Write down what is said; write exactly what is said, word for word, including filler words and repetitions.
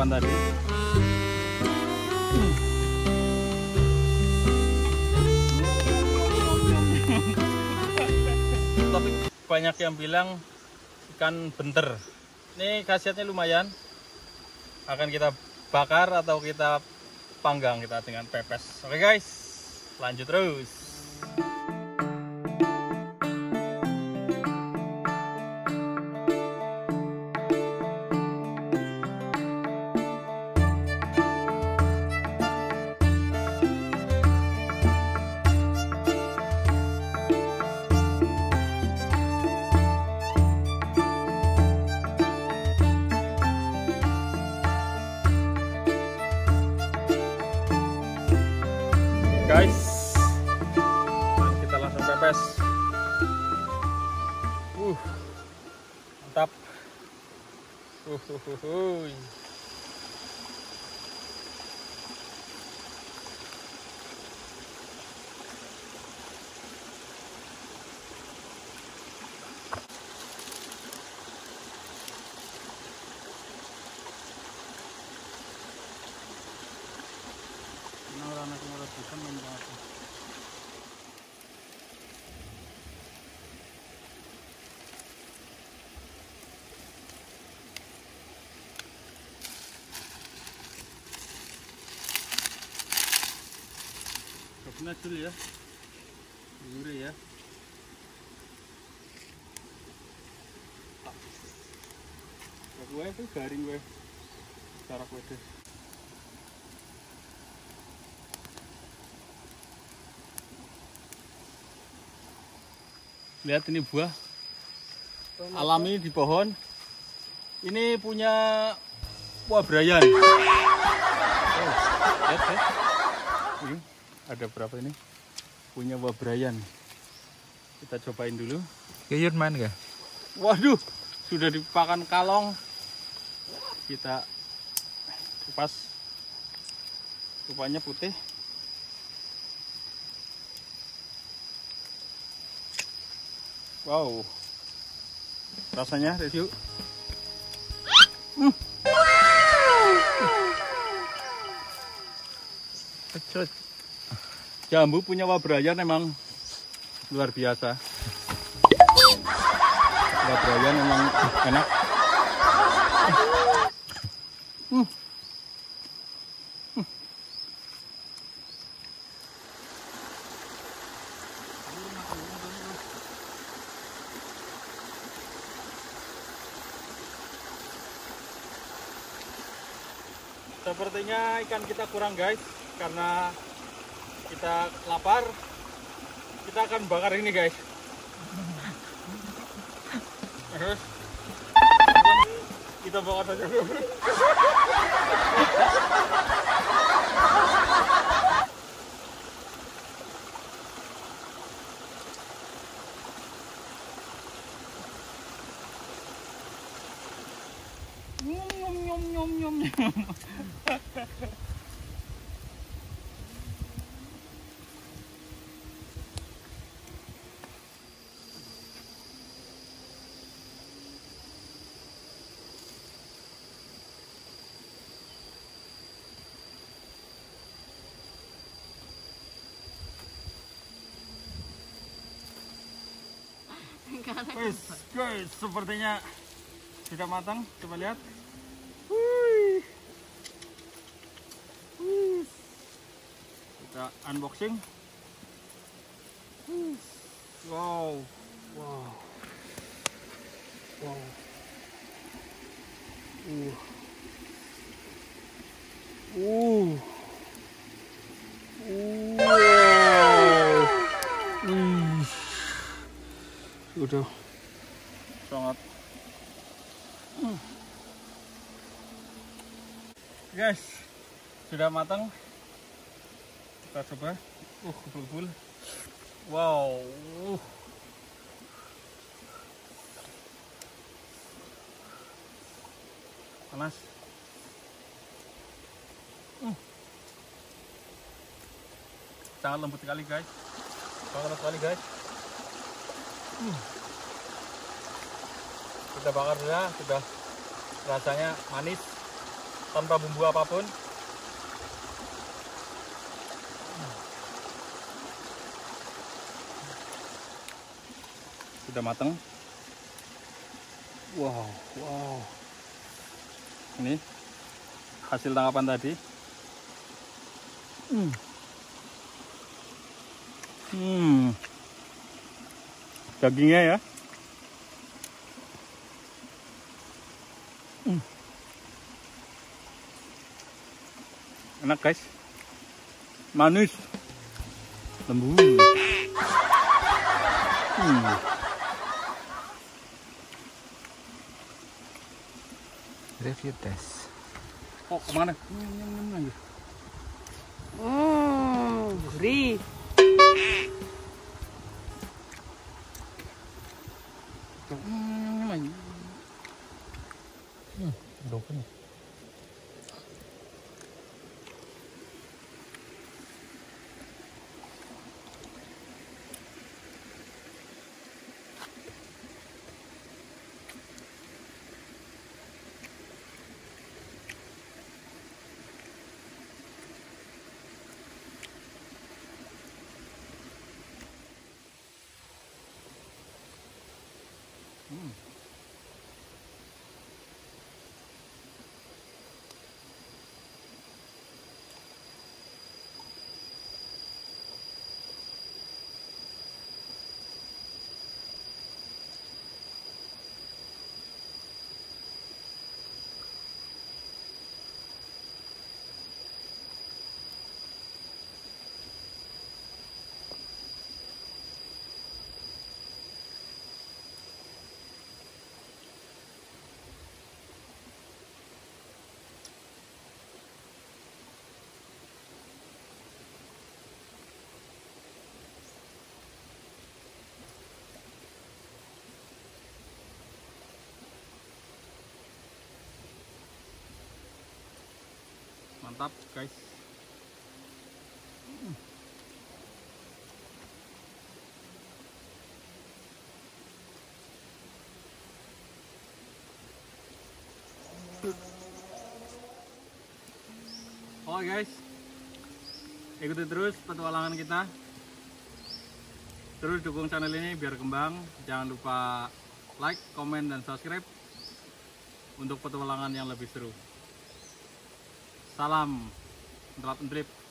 depan tadi. Tapi banyak yang bilang ikan benter. Ini khasiatnya lumayan. Akan kita bakar atau kita panggang kita dengan pepes. Oke guys, lanjut terus. Guys, dan kita langsung pepes. Uh, mantap. Uh, uh, uh, uh. Anak murah bukan membantu. Coba dulu ya, dulu ya. Gue itu garing gue, cara gue deh. Lihat ini buah alami di pohon. Ini punya wabrayan. Oh, lihat ya. Ini ada berapa ini? Punya wabrayan. Kita cobain dulu. Kayun main gak? Waduh, sudah dipakan kalong. Kita kupas. Rupanya putih. Wow, rasanya review. Hmm. Wow. Jambu punya wabrayan memang luar biasa. Wabrayan memang enak. Hmm. Sepertinya ikan kita kurang guys, karena kita lapar. Kita akan bakar ini guys. Terus kita bakar saja. Nyum nyum nyum nyum nyum. Guys, guys, sepertinya sudah matang. Coba lihat. Wih. Wih. Kita unboxing. Wih. Wow, wow, wow. Uh. Uh. Wow. Uh. Sudah sangat. Hmm. Guys, sudah matang. Kita coba. Uh, full-full. Wow. Uh. Panas. Hmm. Sangat lembut sekali guys. Sangat sekali guys. Hmm. Kita bakar sudah, sudah rasanya manis. tanpa bumbu apapun. Sudah matang. Wow, wow. Ini hasil tangkapan tadi. Hmm. Hmm. Dagingnya ya. Hmm. Enak guys. Manis. Lembut. Hmm. Review test. Oh, kemana? Nyam, nyam, nyam lagi. Hmm, gurih. Nyam, nyam lagi. Hmm, doken. Hmm. Mantap guys. Hmm. Oke guys, ikuti terus petualangan kita. Terus dukung channel ini biar kembang. Jangan lupa like, komen, dan subscribe untuk petualangan yang lebih seru. Salam drop and trip.